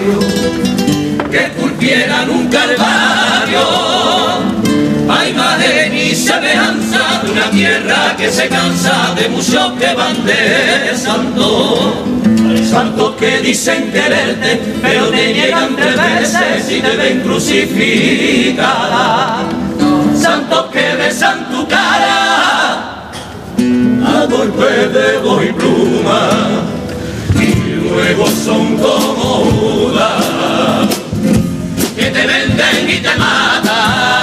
que culpieran un calvario, a imagen y semejanza de una tierra que se cansa de muchos que van de santo. Santos que dicen quererte, pero te niegan 3 veces y te ven crucificada. Santos que besan tu cara a golpe de voz y pluma, y luego son como Judas, que te venden y te matan.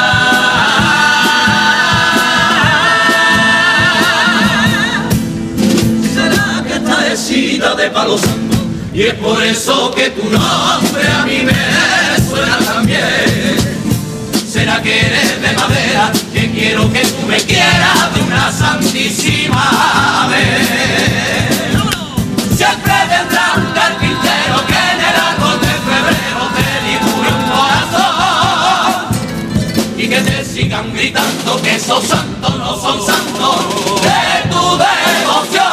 De palo santo, y es por eso que tu nombre a mí me suena también. ¿Será que eres de madera? Que quiero que tú me quieras de una santísima vez. Siempre tendrás un carpintero que en el árbol de febrero te dibuje un corazón, y que te sigan gritando que esos santos no son santos de tu devoción.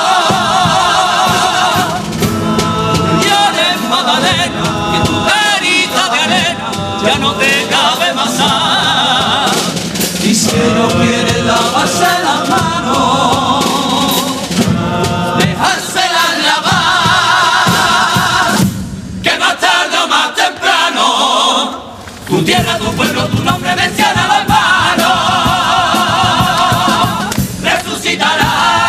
Que tu carita de arena ya no te cabe más. Y si no quieres lavarse las manos, dejárselas lavar, que más tarde o más temprano tu tierra, tu pueblo, tu nombre menciona los hermanos, resucitará.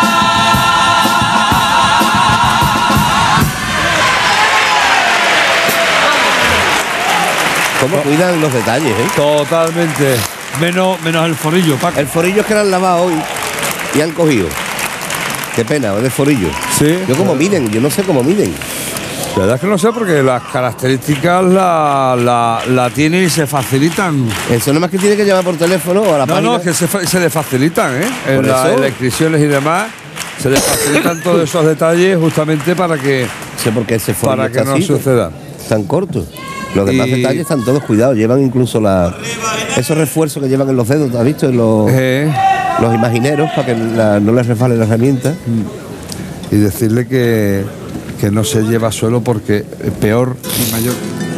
¿Cómo cuidan los detalles, eh? Totalmente. Menos el forillo, Paco. El forillo es que lo han lavado hoy y han cogido. Qué pena, es el forillo. Sí. Yo cómo miden, yo no sé cómo miden. La verdad es que no sé, porque las características la tienen y se facilitan. Eso no más que tiene que llamar por teléfono o a la página. No, que se le facilitan, ¿eh? En eso. las inscripciones y demás, se le facilitan todos esos detalles justamente para que, sé por qué ese forillo para que está no así, suceda. Tan corto. Los demás detalles están todos cuidados, llevan incluso esos refuerzos que llevan en los dedos, ¿has visto? En los imagineros, para que no les resbale la herramienta. Y decirle que no se lleva suelo porque es peor y mayor.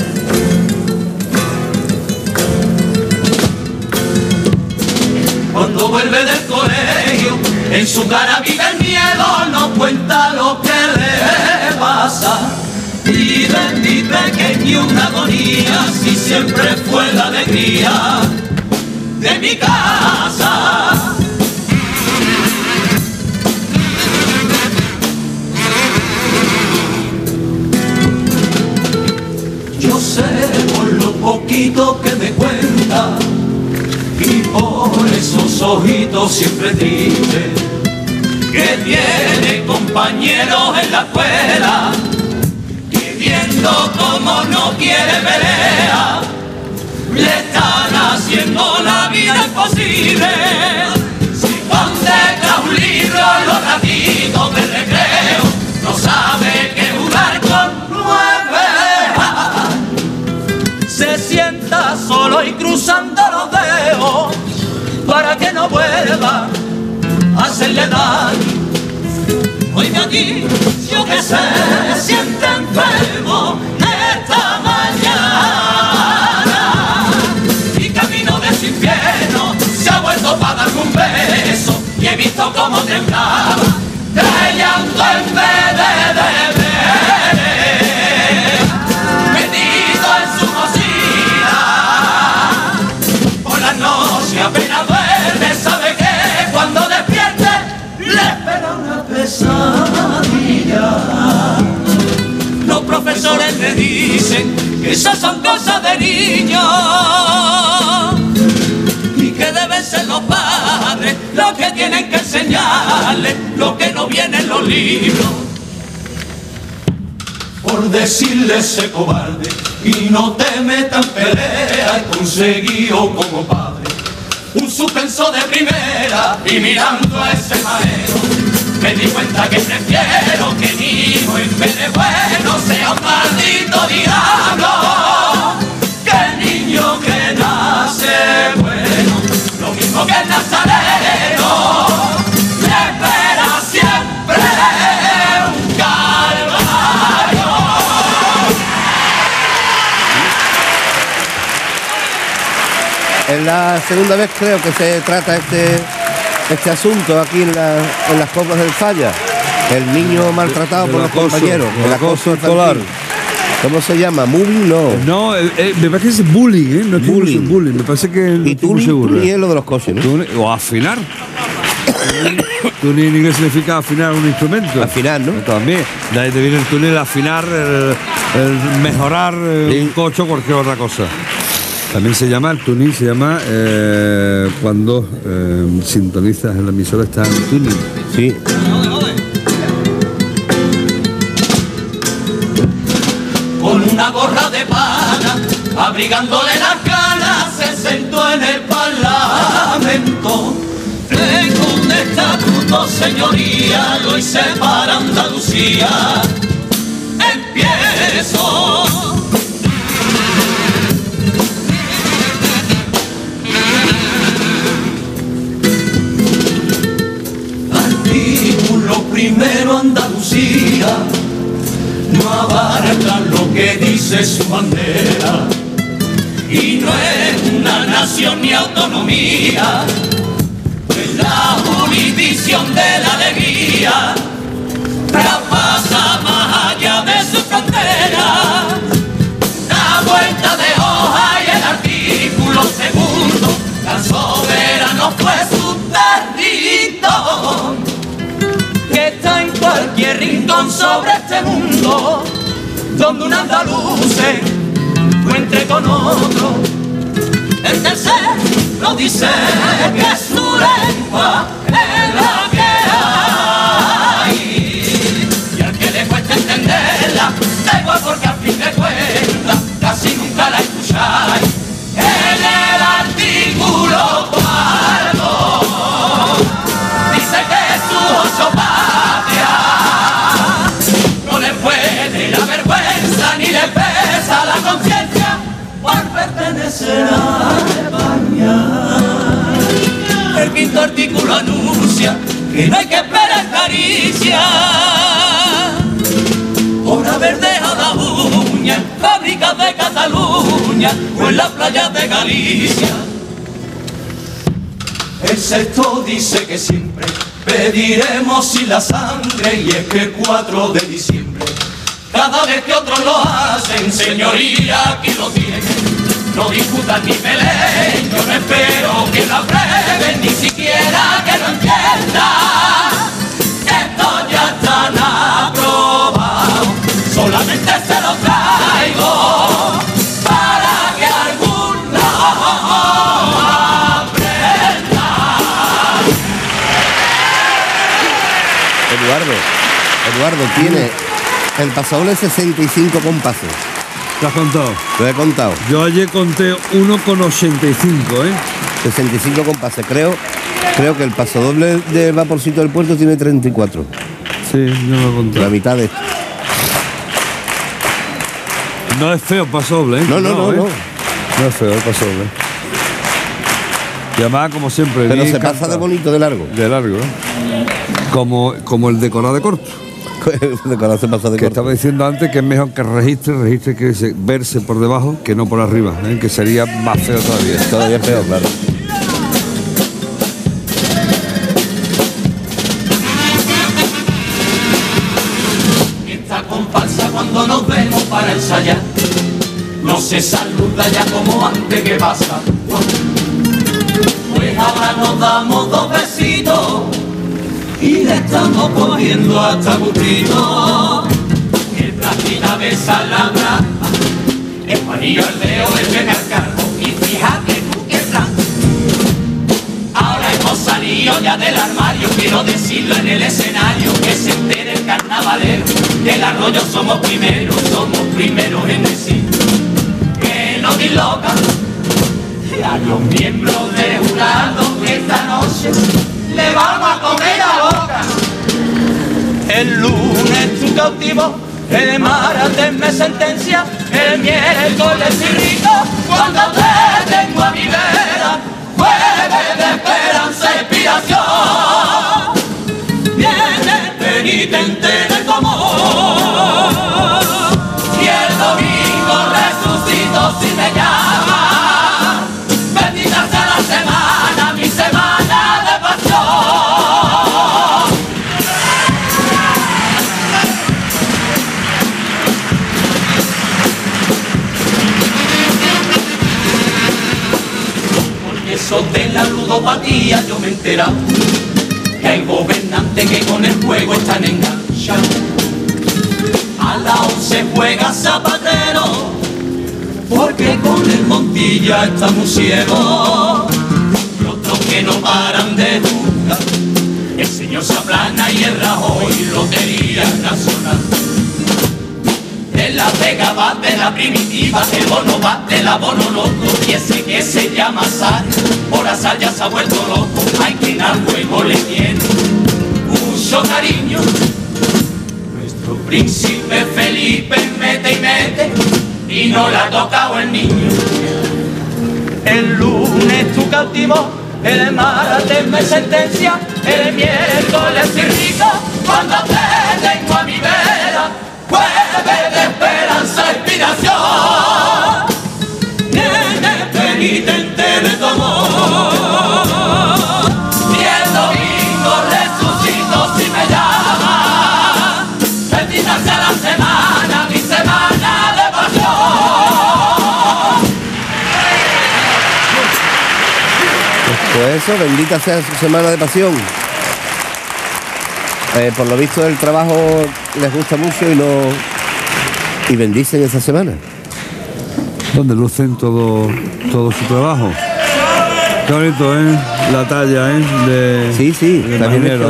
Cuando vuelve del colegio, en su cara vive el miedo, no cuenta lo que le pasa. Y de mi pequeño una agonía, si siempre fue la alegría de mi casa. Yo sé por lo poquito que me cuenta, y por esos ojitos siempre tristes, que tiene compañeros en la escuela, viendo como no quiere pelea, le están haciendo la vida imposible. Si pone un libro en los ratitos de recreo, no sabe que jugar con 9. Se sienta solo y cruzando los dedos para que no vuelva a hacerle daño. Oiga aquí, yo que se siente enfermo esta mañana, y camino de su infierno se ha vuelto para darme un beso, y he visto cómo temblaba, trayendo en vez de beber, metido en su cocina. Por la noche apenas duerme, sabe que cuando despierte le espera una pesadilla. Los profesores le dicen que esas son cosas de niños y que deben ser los padres los que tienen que enseñarle lo que no viene en los libros. Por decirle ese cobarde y no te metas en pelea, he conseguido como padre un suspenso de primera, y mirando a ese maestro me di cuenta que prefiero que mi hijo en vez de bueno sea un maldito diablo, que el niño que nace bueno, lo mismo que el nazareno, le espera siempre un calvario. la segunda vez creo que se trata este asunto aquí en las coplas del Falla. El niño maltratado por los compañeros, el acoso escolar. ¿Cómo se llama? ¿Moving? No, me parece que es bullying, ¿eh? No es bullying. Me parece que y tuning es lo de los coches, ¿no? O afinar. Tuning en inglés significa afinar un instrumento. Afinar, ¿no? También. De ahí te viene el tuning, el afinar, el mejorar un coche o cualquier otra cosa. También se llama, el tuning se llama cuando sintonizas en la emisora, está en tuning. Sí. Con una gorra de pana, abrigándole las ganas, se sentó en el parlamento. Tengo un estatuto, señoría, lo hice para Andalucía. Empiezo. Artículo primero, Andalucía. No abarca lo que dice su bandera y no es una nación ni autonomía, es la jurisdicción de la alegría, traspasa más allá de su frontera, la vuelta de hoja y el artículo segundo, tan soberano fue su territorio. Que está en cualquier rincón sobre este mundo, donde un andaluz se encuentre con otro. El tercero dice que su lengua es la que hay, y al que le cuesta entenderla, da igual porque al fin de cuentas casi nunca la escucháis. En el artículo 4 dice que sus ocho ni le pesa la conciencia por pertenecer a España. El quinto artículo anuncia que no hay que esperar caricia por haber dejado la uña en fábricas de Cataluña o en las playas de Galicia. El sexto dice que siempre pediremos sin la sangre, y es que 4 de diciembre cada vez que otros lo hacen, señoría, aquí lo tienen. No discutan ni peleen, yo no espero que lo aprueben, ni siquiera que lo entiendan. Esto ya está aprobado, solamente se lo traigo para que alguno aprenda. Eduardo tiene el pasodoble 65 compases. ¿Lo has contado? Lo he contado. Yo ayer conté 1,85, ¿eh? 65 compases. Creo que el pasodoble del vaporcito del puerto tiene 34. Sí, yo lo he contado. La mitad de esto. No es feo el pasodoble, ¿eh? No. No es feo el pasodoble. Y además, como siempre. Pero se pasa de bonito de largo. De largo, ¿eh? Como el decorado de corto. Que estaba diciendo antes que es mejor que registre que verse por debajo que no por arriba, ¿eh? Que sería más feo todavía. Todavía es peor, claro. Esta comparsa cuando nos vemos para ensayar no se saluda ya como antes, ¿qué pasa? Pues ahora nos damos 2 besitos y le estamos cogiendo hasta gustito. El plática besa la brava, el Juanillo el dedo, el bebé al cargo. Y fíjate tú qué plan. Ahora hemos salido ya del armario, quiero decirlo en el escenario, que se entere el carnavalero. Del arroyo somos primeros en decir que no dislocan. Y a los miembros del jurado que esta noche le vamos a comer la boca. El lunes tu cautivo, el martes me sentencia, el miércoles irrito, cuando te tengo a mi vera, jueves de esperanza y expiración, viene penitente del común, y el domingo resucito si me llama, bendita sea eso de la ludopatía yo me he enterado, que hay gobernantes que con el juego están enganchados. A la 11 juega Zapatero, porque con el Montilla estamos ciegos. Y otros que no paran de jugar, el señor Zaplana y el Rajoy, Lotería Nacional. De la Vega va, de la Primitiva, el bono va, del abono loco, y ese que se llama azar, por azar ya se ha vuelto loco. Hay quien al juego le tiene mucho cariño. Nuestro príncipe Felipe mete y mete, y no le ha tocado el niño. El lunes tu cautivo, el martes me sentencia, el miércoles soy rico, cuando te tengo a mi vera, jueves de esperanza, inspiración, nene penitente de tu amor. Y el domingo resucito si me llama, bendita sea la semana, mi semana de pasión. Pues eso, bendita sea su semana de pasión. Por lo visto el trabajo les gusta mucho y bendicen esa semana. Donde lucen todo su trabajo. Qué bonito, la talla, Sí, de también marinero,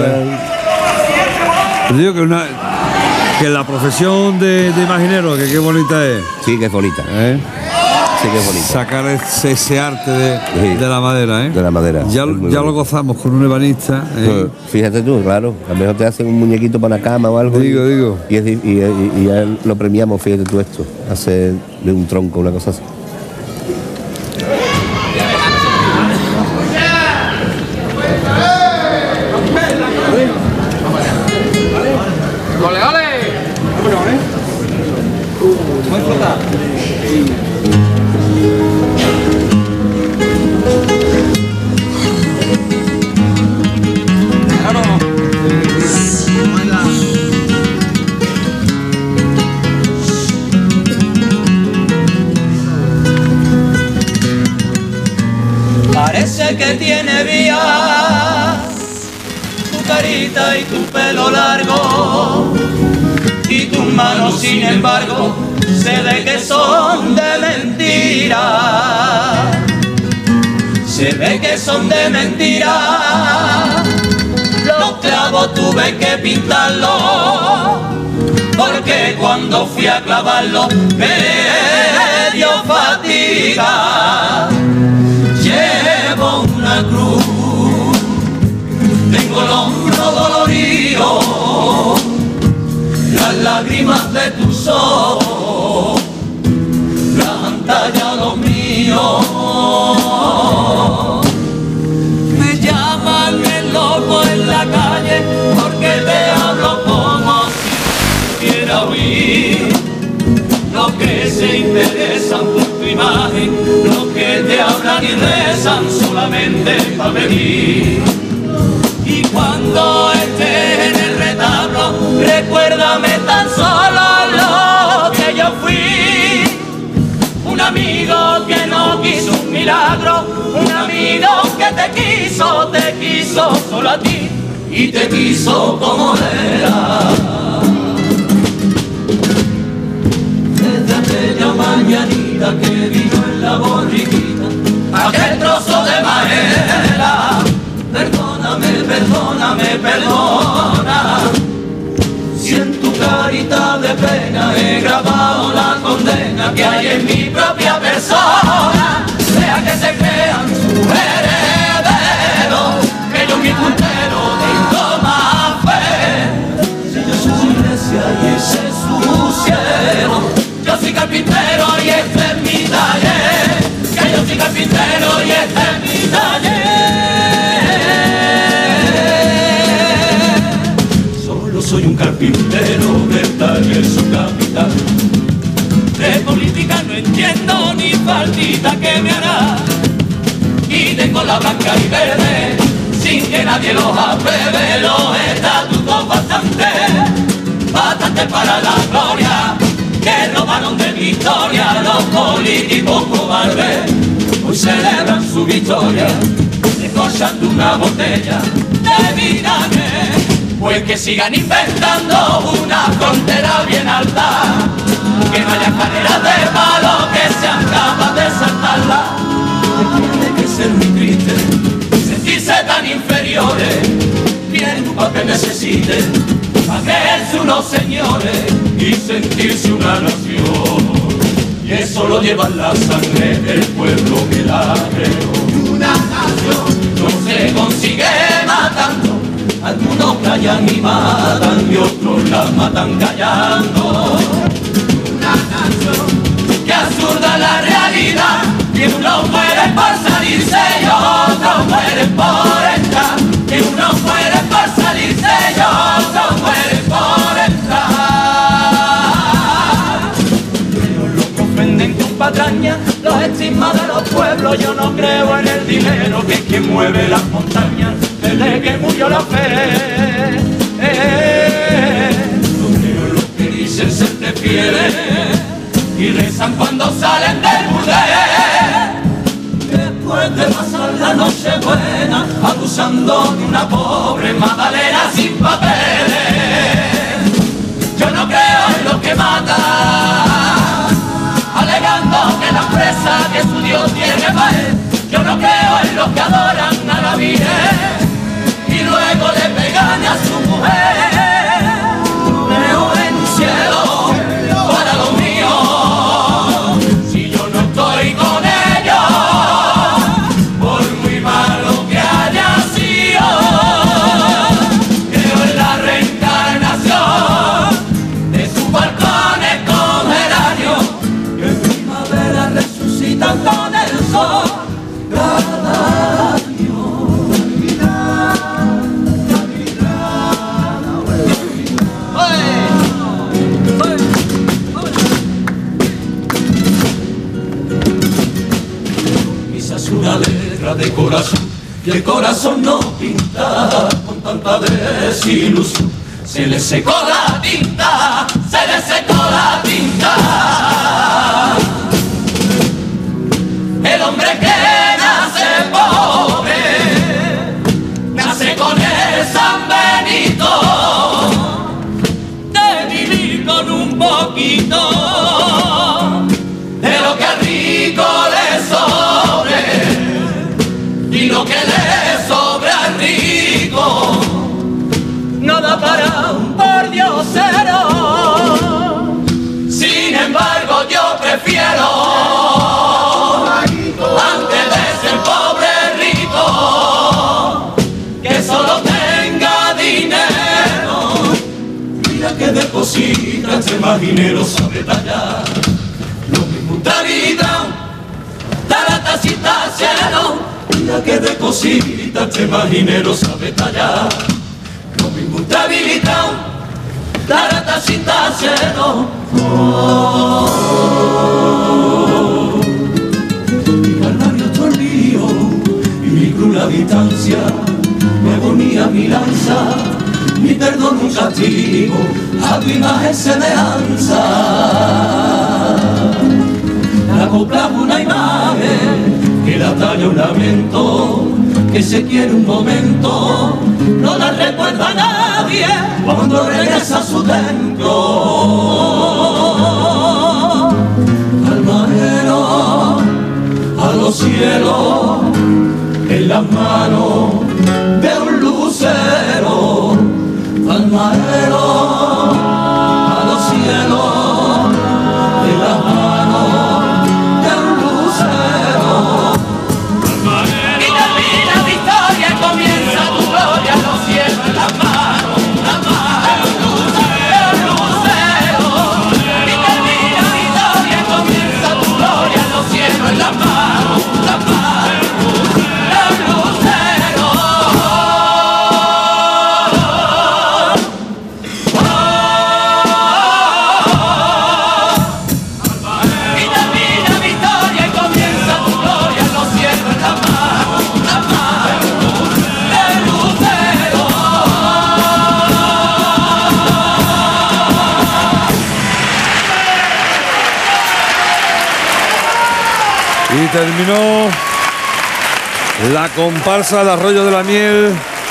Te digo que la profesión de imaginero, que qué bonita es. Sí, que es bonita. Sí, que es bonita. Sacar ese arte de la madera, De la madera. Ya lo gozamos con un ebanista. Fíjate tú, claro. A lo mejor te hacen un muñequito para la cama o algo. Digo. Y ya lo premiamos, fíjate tú esto. Hacer de un tronco una cosa así. Parece que tiene vías tu carita y tu pelo largo, y tus manos sin embargo se ve que son de mentira. Se ve que son de mentira. Los clavos tuve que pintarlos, porque cuando fui a clavarlos me dio fatiga. Llevo una cruz, tengo el hombro dolorido, las lágrimas de tus ojos han tallado míos. Me llaman el loco en la calle porque te hablo como si quiera oír. Los que se interesan por tu imagen, los que te hablan y rezan solamente para pedir. Y cuando estés en el retablo, recuérdame tan solo lo que yo fui. Un amigo que no quiso un milagro, un amigo que te quiso solo a ti y te quiso como era. Desde aquella mañanita que vino en la borriquita, aquel trozo de madera, perdóname, perdóname, perdona. Si en tu carita de pena he grabado la condena que hay en mi propia persona, sea que se crean sus herederos, que yo mi puntero tengo más fe. Si yo soy iglesia y ese es su cielo, yo soy carpintero y este es mi taller, que yo soy carpintero y este es mi taller. Solo soy un carpintero del taller su capital. De política no entiendo ni faldita que me hará, y tengo la blanca y verde sin que nadie los apruebe. Los estatutos bastante para la gloria que robaron de mi historia los políticos cobardes. Hoy hoy celebran su victoria, descorchando una botella de vinagre. Pues que sigan inventando una frontera bien alta, que no haya escaleras de palo que sean capaces de saltarla. Tiene que ser muy triste sentirse tan inferiores, bien un papel necesite para creerse unos señores y sentirse una nación. Y eso lo lleva en la sangre del pueblo que la creó. Una nación no se consigue matando, algunos callan y matan y otros la matan callando. Una nación que absurda la realidad, que unos mueren por salirse y otros mueren por entrar, que unos mueren por salirse y otros mueren por entrar. Ellos los ofenden con patraña, los estigmas de los pueblos. Yo no creo en el dinero, que es quien mueve las montañas desde que murió la fe. Los que dicen ser de fieles y rezan cuando salen del burdel, después de pasar la noche buena abusando de una pobre magdalena sin papeles. Yo no creo en los que matan, alegando que la empresa que su Dios tiene para él. Yo no creo en los que adoran a la Virgen y luego le pegan a su mujer. Creo en un cielo para los míos, si yo no estoy con ellos, por muy malo que haya sido. Creo en la reencarnación de sus balcones con geranio, que en primavera resucitan con el sol. Una letra de corazón y el corazón no pinta con tanta desilusión. Se le secó la tinta, se le secó la tinta. El hombre que nace pobre nace con el San Benito de vivir con un poquito de lo que al rico le sobre y lo que le sobra al rico no da para un pordiosero. Sin embargo yo prefiero, antes de ser pobre rico, que solo tenga dinero. Mira que de cositas este marinero sabe tallar, lo mismo vida, la tacita cielo. Mira que de cositas este marinero sabe tallar, lo mismo habilitado, la tacita cielo. Mi calvario otro lío y mi cruz la distancia, mi agonía mi lanza, mi perdón un castigo, a tu imagen semejanza. La copla una imagen que la talla un lamento, que se quiere un momento, no la recuerda a nadie cuando regresa a su templo. Al marinero, a los cielos, en las manos de un lucero. Al marinero, a los cielos, en las manos de un lucero. Y termina mi historia, comienza tu gloria, los cielos en las manos de un lucero. Y termina mi historia, comienza tu gloria, los cielos en las manos de un lucero. Y terminó la comparsa del Arroyo de la Miel,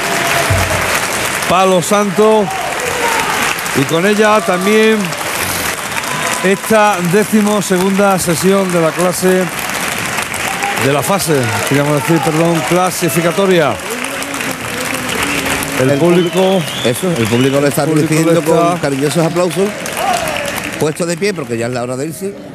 Palo Santo, y con ella también esta 12ª sesión de la clase, de la fase, queríamos decir, perdón, clasificatoria. El público le está recibiendo con cariñosos aplausos, puesto de pie porque ya es la hora de irse.